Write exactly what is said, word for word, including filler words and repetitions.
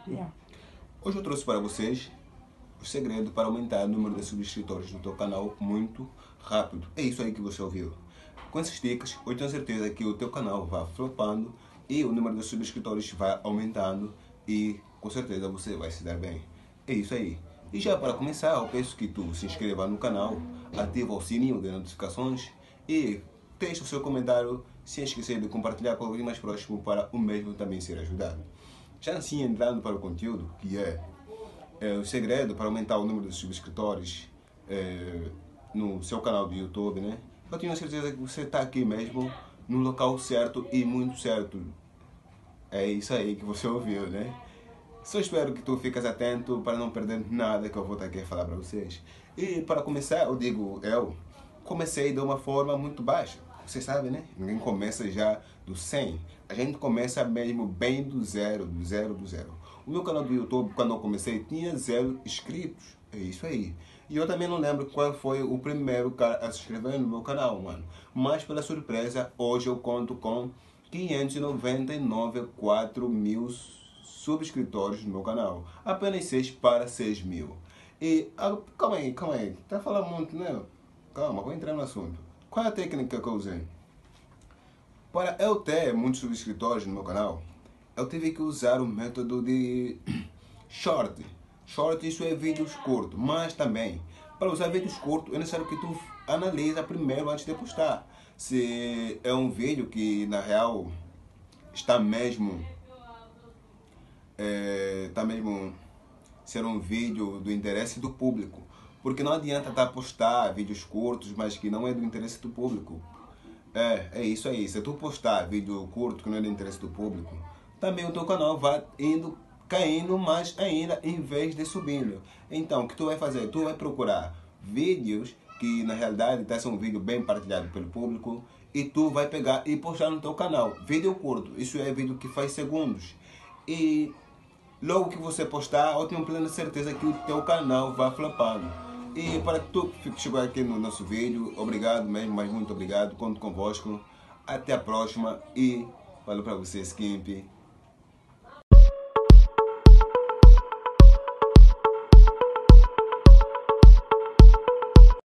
Yeah. Hoje eu trouxe para vocês o segredo para aumentar o número de subscritores do teu canal muito rápido. É isso aí que você ouviu. Com esses dicas, eu tenho certeza que o teu canal vai flopando e o número de subscritores vai aumentando e com certeza você vai se dar bem. É isso aí. E já para começar, eu peço que tu se inscreva no canal, ativa o sininho de notificações e deixe o seu comentário sem esquecer de compartilhar com alguém mais próximo para o mesmo também ser ajudado. Já assim, entrando para o conteúdo, que é, é o segredo para aumentar o número de subscritores é, no seu canal do YouTube, né? Eu tenho certeza que você está aqui mesmo, no local certo e muito certo. É isso aí que você ouviu, né? Só espero que tu fiques atento para não perder nada que eu vou estar aqui a falar para vocês. E para começar, eu digo, eu comecei de uma forma muito baixa. Você sabe, né? Ninguém começa já do cem. A gente começa mesmo bem do zero, do zero, do zero. O meu canal do YouTube, quando eu comecei, tinha zero inscritos. É isso aí. E eu também não lembro qual foi o primeiro cara a se inscrever no meu canal, mano. Mas, pela surpresa, hoje eu conto com quinhentos e noventa e nove vírgula quatro mil subscritores no meu canal. Apenas seis para seis mil. E, ah, calma aí, calma aí. Tá falando muito, né? Calma, vou entrar no assunto. Qual é a técnica que eu usei? Para eu ter muitos subscritores no meu canal, eu tive que usar o método de short. Short, isso é vídeos curtos, mas também, para usar vídeos curtos, é necessário que tu analisa primeiro antes de postar. Se é um vídeo que, na real, está mesmo, é, está mesmo ser um vídeo do interesse do público. Porque não adianta tá postar vídeos curtos, mas que não é do interesse do público. É, é isso aí. Se tu postar vídeo curto que não é do interesse do público, também o teu canal vai indo caindo mais ainda em vez de subindo. Então, o que tu vai fazer? Tu vai procurar vídeos que na realidade tá sendo um vídeo bem partilhado pelo público e tu vai pegar e postar no teu canal. Vídeo curto, isso é vídeo que faz segundos. E logo que você postar, eu tenho plena certeza que o teu canal vai flopando. E para que tu chegou aqui no nosso vídeo, obrigado mesmo, mas muito obrigado, conto convosco. Até a próxima e valeu para você, Skimp.